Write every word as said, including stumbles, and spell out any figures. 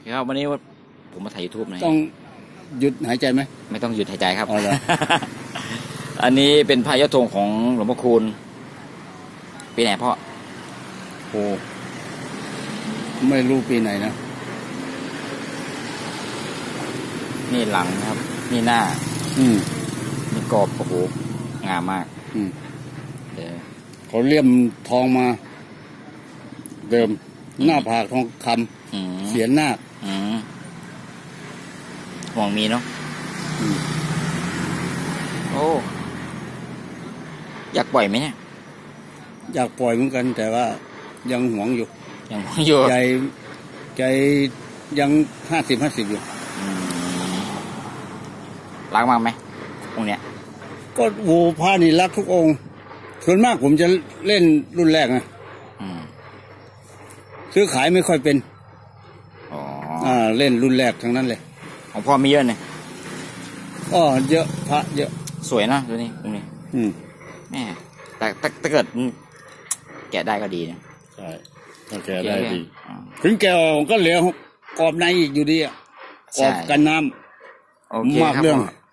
ครับวันนี้ว่าผมมาถ่ายยูทูบนะต้องหยุดหายใจไหมไม่ต้องหยุดหายใจครับอ๋อเหรออันนี้เป็นพระยอดธงของหลวงพ่อคูณปีไหนพ่อโอ้ไม่รู้ปีไหนนะนี่หลังนะครับนี่หน้าอืมนี่กรอบโอ้โหงามมากอืมเดี๋ยวเขาเลี่ยมทองมาเดิมหน้าผากทองคำเสียนหน้าห่วงมีเนาะโอ้อยากปล่อยไหมเนี่ยอยากปล่อยเหมือนกันแต่ว่ายังหวงอยู่ยังหวงอยู่ใจใจยังห้าสิบห้าสิบอยู่รักมากไหมองค์เนี้ยก็โอ้พระนี่รักทุกองค์ส่วนมากผมจะเล่นรุ่นแรกนะซื้อขายไม่ค่อยเป็นอ๋ออ่าเล่นรุ่นแรกทั้งนั้นเลยของพ่อมีเยอะเนี่ยอ๋อเยอะพระเยอะสวยนะดูนี่ตรงนี้อืมแม่แต่ถ้าเกิดแกะได้ก็ดีนะใช่ถ้าแกะได้ดีถึงแกะก็เหลือกรอบในอีกอยู่ดีอ่ะกรอบกันน้ำมากเรื่อง